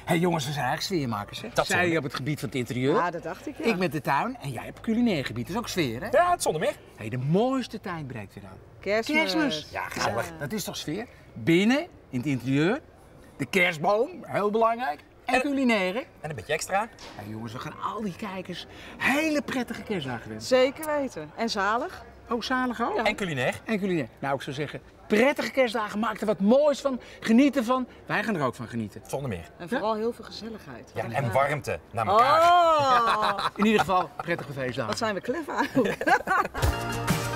Hé jongens, we zijn eigenlijk sfeermakers, hè? Zij op het gebied van het interieur. Ja, dat dacht ik, ja. Ik met de tuin en jij op het culinair gebied. Dat is ook sfeer, hè? Ja, het zonder meer. Hé, de mooiste tijd breekt weer aan. Kerstmis. Ja, gezellig. Ja, dat is toch sfeer? Binnen, in het interieur, de kerstboom, heel belangrijk. En culinair, hè? En een beetje extra. Hé jongens, we gaan al die kijkers hele prettige kerstdagen wensen. Zeker weten. En zalig. Oh, zalig ook? En culinair. En culinair. Nou, ik zou zeggen, prettige kerstdagen, maak er wat moois van, geniet ervan. Wij gaan er ook van genieten. Zonder meer. En vooral heel veel gezelligheid. Ja, en warmte naar elkaar. Oh, In ieder geval, prettige feestdagen. wat zijn we clever eigenlijk.